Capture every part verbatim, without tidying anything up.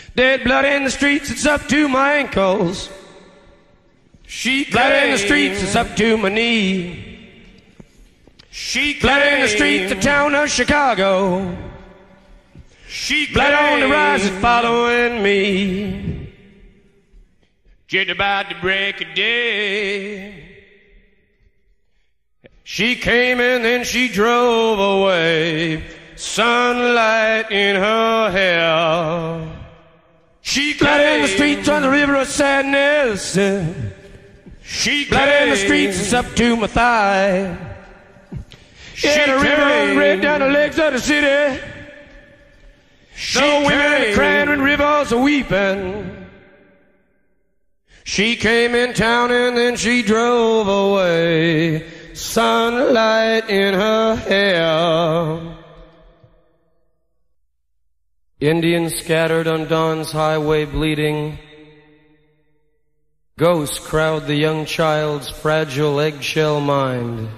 Dead blood in the streets, it's up to my ankles. She Blood in the streets, it's up to my knee. She Blood in the streets, the town of Chicago. She Blood on the rise is following me. Just about to break a day. She came and then she drove away. Sunlight in her hair. She Blood in the streets on the river of sadness. She Blood in the streets, it's up to my thigh. She Yeah, the river runs came. red down the legs of the city. She No women are came. crying when rivers are weeping. She came in town and then she drove away. Sunlight in her hair. Indians scattered on dawn's highway bleeding. Ghosts crowd the young child's fragile eggshell mind.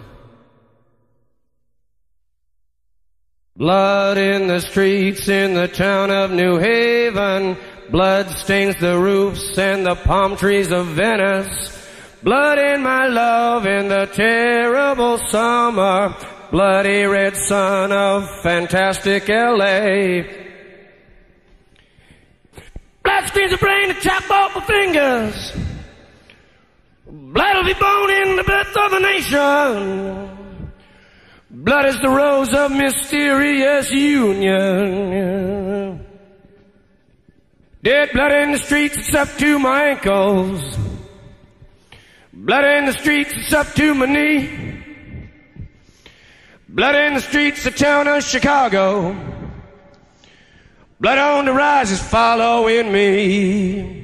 Blood in the streets in the town of New Haven. Blood stains the roofs and the palm trees of Venice. Blood in my love in the terrible summer. Bloody red sun of fantastic L A. Blood stains the brain to chop off my fingers. Blood will be born in the birth of a nation. Blood is the rose of mysterious union. Dead blood in the streets, it's up to my ankles. Blood in the streets, it's up to my knee. Blood in the streets, the town of Chicago. Blood on the rise is following me.